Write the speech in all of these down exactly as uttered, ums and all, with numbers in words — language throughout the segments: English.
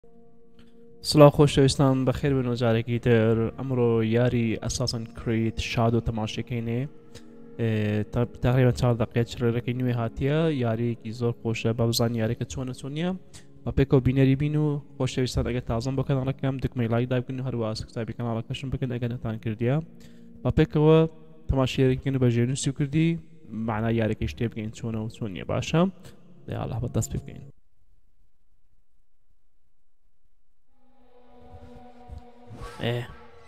سڵاو خۆشەویستان بەخێر بن وەجارێکی تر ئەمڕۆ یاری ئەساسن کریت شادۆ تەماشەکەینێ تقریبا چوار دقیقە چرەرەکەی نوێ هاتیە یاریەکی زۆر خۆشە با بزانین یاریەکە چۆنە چۆن نییە بە پێکەوە بینەری بین و خۆشەویستان ئەگەر تازەم بۆ کەناڵەکەم دکمەی لایک دابکەن و هەروە سابسکرایبی کەناڵەکەشم بکەن ئەگەر نەتان کردیە بە پێکەوە تەماشایەکەن بە ژێنووسی و کردی معنای یاریەکەی شتێ بگەین چۆنە و چۆن نییە باشە دەیاڵە بە دەست پێ بکەین. Eh.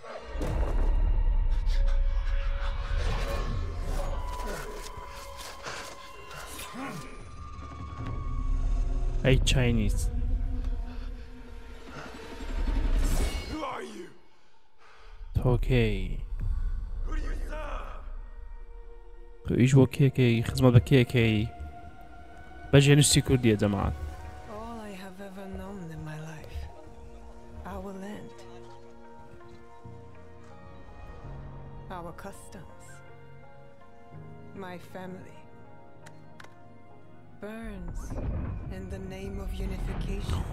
Hey, Chinese. Who are you? Okay. Who do you serve? إيش هو كيكي خدمة بكيكي بجي نسي كردي يا جماعة. All I have ever known in my life. Our land. Our customs. My family. Burns in the name of unification.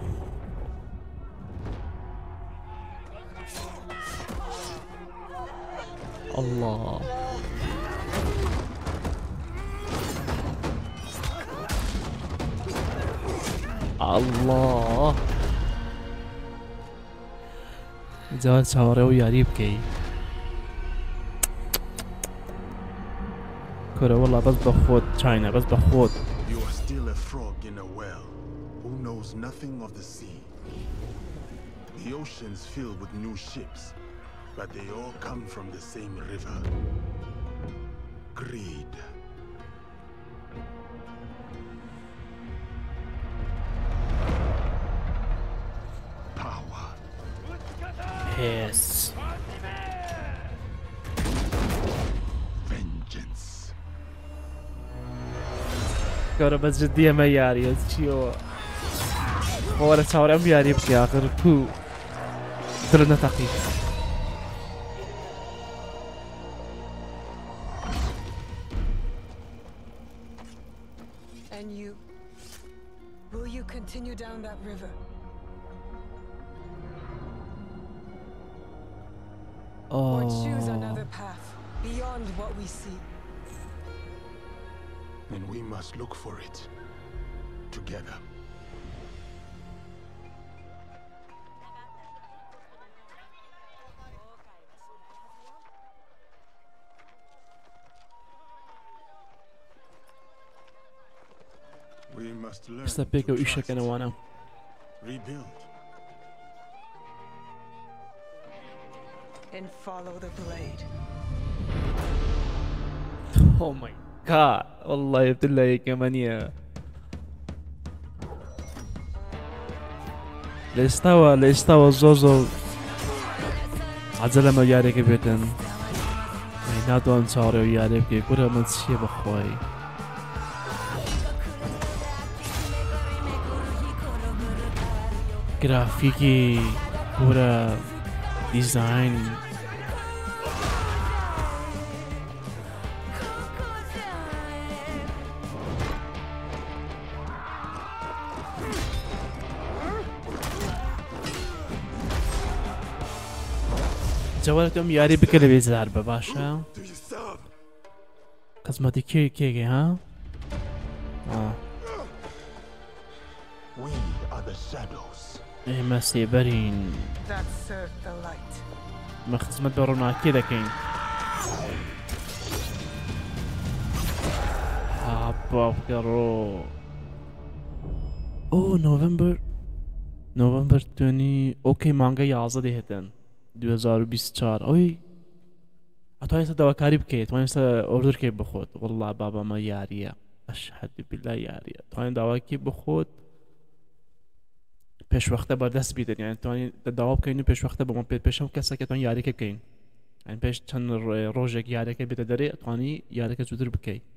Allah. Allah. جواد شاوري وياري بكي كورة والله بس بخوت China بس بخوت. You are still a frog in a well who knows nothing of the sea. The ocean's filled with new ships, but they all come from the same river. Greed. Power. Yes. Vengeance. كورة بس جدية ما ياري تشيو ولا شاوري أم ياري بكي آخر كو ترنا تقي. And you? Will you continue down that river? Or choose Oh. another path beyond what we see? And we must look for it together. We must learn بس بيكو to إيشك trust, أنا وأنا. rebuild. And follow the blade. Oh my god والله يبت الله كمان يا لاستوى لاستوى زوزو عزل ما ياريك بيتن نادو انصاري وياريك كورا من سشي بخواي جرافيكي كورا ديزاين جوالتهم ياري بكل بيزار بباشا Do you serve? قسمتي كي كي ها اه We are the shadows. ايه ما سيبرين That served the light. ما خدمت برونا كذا كين هابا بكرو او نوفمبر نوفمبر توني اوكي مانگا يازده هتن دو هزار و بیست و چهار اوي اتوانستا دواكاري بكي اتوانستا اوردر كي بخود والله بابا ما ياريا اشهد بالله ياريا اتوان دواكي بخود پیش وقته بر دست بیدن یعنی توانی داواب کنی پیش وقته با من پیشم کسی که توان یاری که کن یعنی پیش چند روزه یاری که بیت داری توانی یاری که زودتر بکی